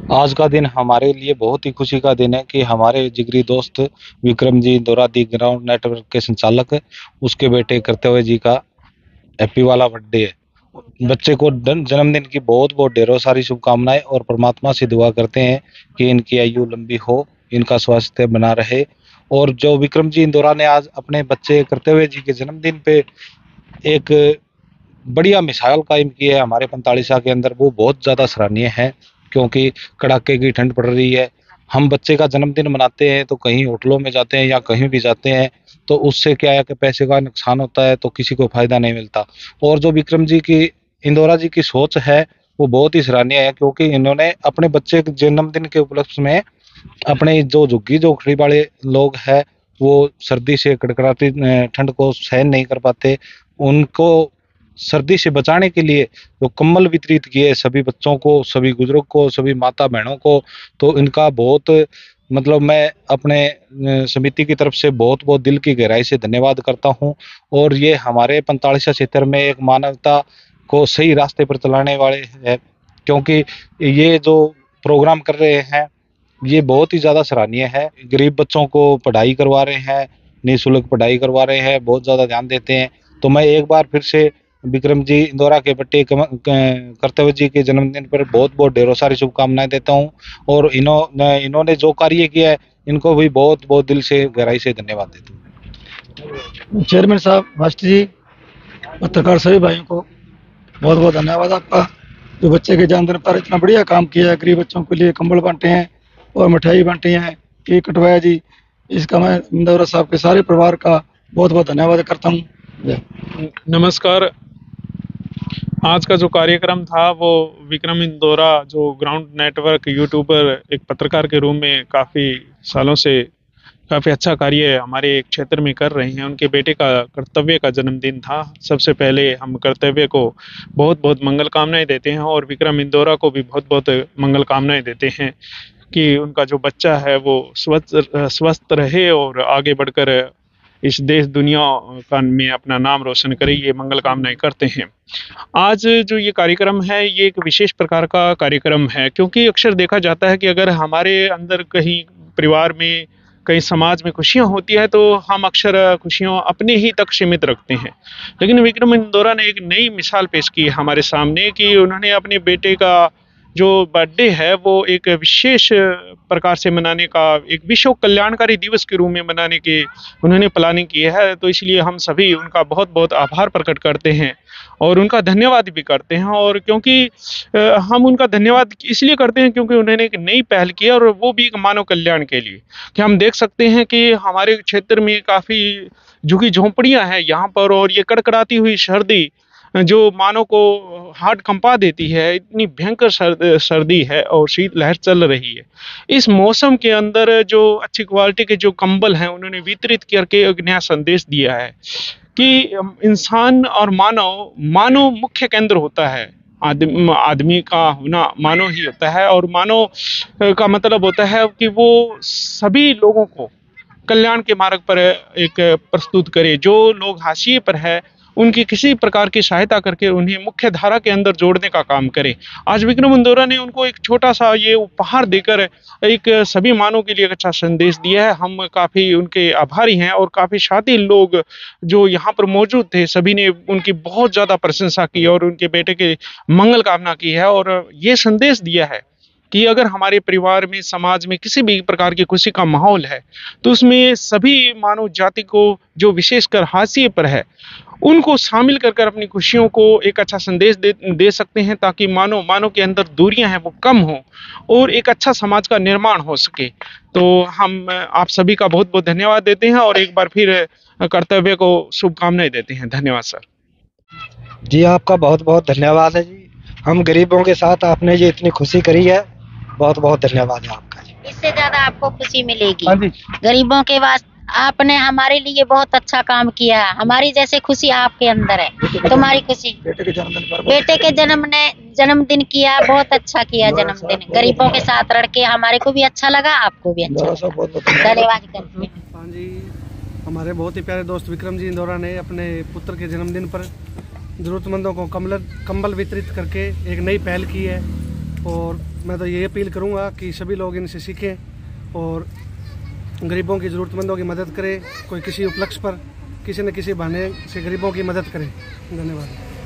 आज का दिन हमारे लिए बहुत ही खुशी का दिन है कि हमारे जिगरी दोस्त Vikram ji Indora the ground network के संचालक उसके बेटे कर्तव्य जी का हैप्पी वाला बर्थडे है। बच्चे को जन्मदिन की बहुत बहुत ढेरों सारी शुभकामनाएं और परमात्मा से दुआ करते हैं कि इनकी आयु लंबी हो, इनका स्वास्थ्य बना रहे। और जो विक्रम जी इंदौरा ने आज अपने बच्चे कर्तव्य जी के जन्मदिन पे एक बढ़िया मिसाल कायम की है हमारे 45 के अंदर, वो बहुत ज़्यादा सराहनीय है। क्योंकि कड़ाके की ठंड पड़ रही है, हम बच्चे का जन्मदिन मनाते हैं तो कहीं होटलों में जाते हैं या कहीं भी जाते हैं तो उससे क्या है कि पैसे का नुकसान होता है, तो किसी को फायदा नहीं मिलता। और जो विक्रम जी की इंदौरा जी की सोच है वो बहुत ही सराहनीय है, क्योंकि इन्होंने अपने बच्चे के जन्मदिन के उपलक्ष्य में अपने जो झुग्गी झोंपड़ी वाले लोग हैं, वो सर्दी से कड़कड़ाती ठंड को सहन नहीं कर पाते, उनको सर्दी से बचाने के लिए जो कम्बल वितरित किए सभी बच्चों को, सभी बुजुर्ग को, सभी माता बहनों को। तो इनका बहुत मतलब मैं अपने समिति की तरफ से बहुत बहुत दिल की गहराई से धन्यवाद करता हूं। और ये हमारे 45 क्षेत्र में एक मानवता को सही रास्ते पर चलाने वाले हैं, क्योंकि ये जो प्रोग्राम कर रहे हैं ये बहुत ही ज़्यादा सराहनीय है। गरीब बच्चों को पढ़ाई करवा रहे हैं, निःशुल्क पढ़ाई करवा रहे हैं, बहुत ज़्यादा ध्यान देते हैं। तो मैं एक बार फिर से विक्रम जी इंदौरा के बेटे कर्तव्य जी के जन्मदिन पर बहुत बहुत ढेरों सारी शुभकामनाएं देता हूं। और इन्होंने जो कार्य किया है इनको भी बहुत बहुत दिल से गहराई से धन्यवाद देता हूँ। चेयरमैन साहब, मास्टर जी, पत्रकार सभी भाइयों को बहुत बहुत धन्यवाद आपका, जो बच्चे के जन्मदिन पर इतना बढ़िया काम किया है। गरीब बच्चों के लिए कंबल बांटे हैं और मिठाई बांटी हैं, केक कटवाया जी। इसका मैं इंदौरा साहब के सारे परिवार का बहुत बहुत धन्यवाद करता हूँ। नमस्कार। आज का जो कार्यक्रम था वो विक्रम इंदौरा जो ग्राउंड नेटवर्क यूट्यूबर एक पत्रकार के रूप में काफ़ी सालों से काफ़ी अच्छा कार्य हमारे एक क्षेत्र में कर रहे हैं, उनके बेटे का कर्तव्य का जन्मदिन था। सबसे पहले हम कर्तव्य को बहुत बहुत मंगल कामनाएं देते हैं और विक्रम इंदौरा को भी बहुत बहुत मंगल कामनाएं देते हैं कि उनका जो बच्चा है वो स्वस्थ रहे और आगे बढ़कर इस देश दुनिया का में अपना नाम रोशन करे, ये मंगल कामनाएं करते हैं। आज जो ये कार्यक्रम है ये एक विशेष प्रकार का कार्यक्रम है, क्योंकि अक्सर देखा जाता है कि अगर हमारे अंदर कहीं परिवार में कहीं समाज में खुशियां होती है तो हम अक्सर खुशियां अपने ही तक सीमित रखते हैं। लेकिन विक्रम इंदौरा ने एक नई मिसाल पेश की है हमारे सामने कि उन्होंने अपने बेटे का जो बर्थडे है वो एक विशेष प्रकार से मनाने का, एक विश्व कल्याणकारी दिवस के रूप में मनाने की उन्होंने प्लानिंग की है। तो इसलिए हम सभी उनका बहुत बहुत आभार प्रकट करते हैं और उनका धन्यवाद भी करते हैं। और क्योंकि हम उनका धन्यवाद इसलिए करते हैं क्योंकि उन्होंने एक नई पहल की है और वो भी एक मानव कल्याण के लिए। कि हम देख सकते हैं कि हमारे क्षेत्र में काफ़ी झुग्गी झोंपड़ियां हैं यहाँ पर, और ये कड़कड़ाती हुई सर्दी जो मानव को हार्ट कंपा देती है, इतनी भयंकर सर्दी है और शीत लहर चल रही है। इस मौसम के अंदर जो अच्छी क्वालिटी के जो कंबल हैं उन्होंने वितरित करके एक नया संदेश दिया है कि इंसान और मानव मुख्य केंद्र होता है। आदमी का होना मानव ही होता है, और मानव का मतलब होता है कि वो सभी लोगों को कल्याण के मार्ग पर एक प्रस्तुत करे। जो लोग हाशिए पर है उनकी किसी प्रकार की सहायता करके उन्हें मुख्य धारा के अंदर जोड़ने का काम करे। आज विक्रम इंदौरा ने उनको एक छोटा सा ये उपहार देकर एक सभी मानव के लिए एक अच्छा संदेश दिया है। हम काफ़ी उनके आभारी हैं और काफ़ी साथी लोग जो यहाँ पर मौजूद थे सभी ने उनकी बहुत ज़्यादा प्रशंसा की और उनके बेटे के मंगल कामना की है और ये संदेश दिया है कि अगर हमारे परिवार में, समाज में किसी भी प्रकार की खुशी का माहौल है तो उसमें सभी मानव जाति को जो विशेषकर हाशिए पर है उनको शामिल कर अपनी खुशियों को एक अच्छा संदेश दे सकते हैं, ताकि मानव के अंदर दूरियां हैं वो कम हो और एक अच्छा समाज का निर्माण हो सके। तो हम आप सभी का बहुत बहुत धन्यवाद देते हैं और एक बार फिर कर्तव्य को शुभकामनाएं देते हैं। धन्यवाद सर। जी, आपका बहुत बहुत धन्यवाद है जी। हम गरीबों के साथ आपने ये इतनी खुशी करी है, बहुत बहुत धन्यवाद है आपका जी। इससे ज्यादा आपको खुशी मिलेगी। हाँ जी। गरीबों के वास्ते आपने हमारे लिए बहुत अच्छा काम किया है। हमारी जैसे खुशी आपके अंदर है, तुम्हारी खुशी बेटे के जन्मदिन पर बेटे के जन्मदिन किया, बहुत अच्छा किया जन्मदिन। गरीबों के साथ रह के हमारे को भी अच्छा लगा, आपको भी अच्छा लगा। धन्यवाद करते हैं। हाँ जी, हमारे बहुत ही प्यारे दोस्त विक्रम जी इंदौरा ने अपने पुत्र के जन्मदिन पर जरूरतमंदों को कंबल वितरित करके एक नई पहल की है और मैं तो ये अपील करूँगा कि सभी लोग इनसे सीखें और गरीबों की ज़रूरतमंदों की मदद करें। कोई किसी उपलक्ष्य पर किसी न किसी बहाने से गरीबों की मदद करें। धन्यवाद।